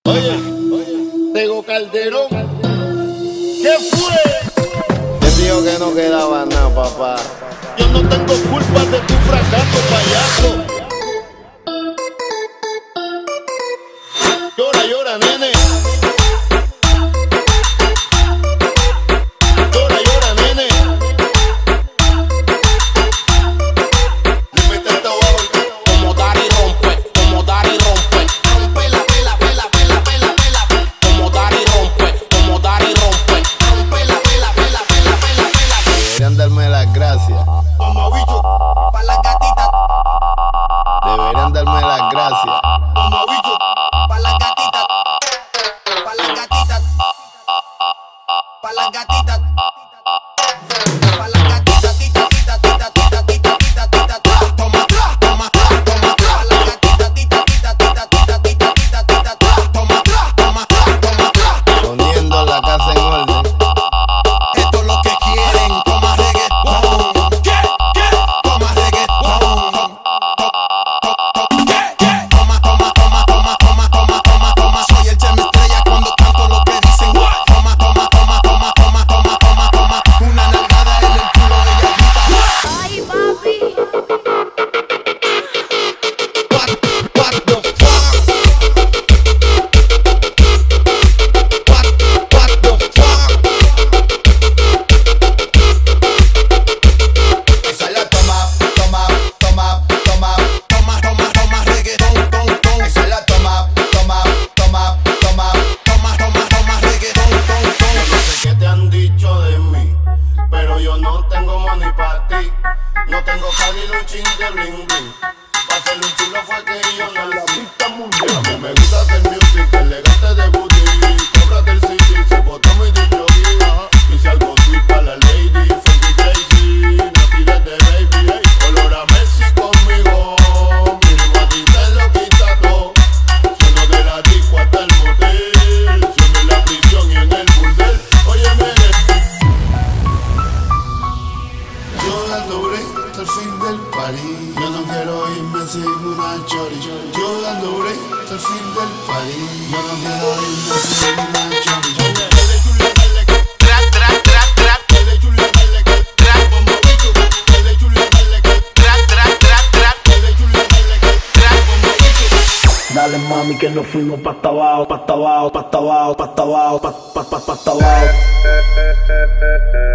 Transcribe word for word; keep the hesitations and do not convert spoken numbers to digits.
Oye, oye, Tego Calderón, ¿qué fue? Te dijo que no quedaba nada, papá. Yo no tengo culpa de tu fracaso, payaso. Llora, llora, nene. Llora, llora, nene. Le mete el tabaco. Como dar y rompe, como dar y rompe. Rompe la vela, vela, vela, vela, vela. Como dar y rompe, como dar y rompe. Rompe la vela, vela, vela, vela, vela. Deberían darme las gracias. Como bicho, Pa' las gatitas, Deberían darme las gracias. como bicho. pa' las gatitas, pa' las gatitas, pa' las gatitas, pa' las gatitas, tita, tita, tita, tita, tita, tita, tita, tita. Toma, toma, toma, pa' las gatitas, tita, tita, tita, tita, tita, tita, tita, tita. Toma, toma, toma, Poniendo la casa en orden. esto es lo que quieren, toma reggaetón. ¿Qué? ¿Qué? Toma reggaetón. ¿Qué? ¿Qué? Toma, toma, toma, toma, toma, toma, toma, toma. Soy el Chemi Estrella cuando canto lo que dicen. Toma, toma, toma, toma, toma, toma, toma, toma. Una nalgada en el culo de gallita. Ay, papi. What, what the fuck? What, what the fuck? Esa la toma, toma, toma, toma. Toma, toma, toma reggaetón, ton, ton. Esa la toma, toma, toma, toma. Toma, toma, toma reggaetón, ton, ton. No sé qué te han dicho de mí, pero yo no tengo money para ti. No tengo cali ni un chin de bling bling. Pa' ser un chulo fue que yo nací. A mí me gusta hacer music, elegante de booty. Cóbrate el C D, se botó mi D J. Hice algo sweet pa' la lady, funky crazy. No tires de baby, ey. Olor a Messi conmigo. Mínimo a ti te lo quita todo. Sueno de la disco hasta el motel. Sueno en la prisión y en el burdel. Óyeme, yo dando break hasta el fin del party. Yo no quiero irme sin una chori. Yo dando break hasta el fin del party. Yo no quiero irme sin una chori. Dale chula, dale que Trap, trap, trap, trap. dale chula, dale que Trap, como bicho. Dale chula, dale que trap, trap, trap, trap. dale chula, dale que Trap, como bicho. Dale mami que nos fuimos pa' tabajo, pa' tabajo, pa' tabajo, pa' tabajo, pa' pa' pa' pa' tabajo.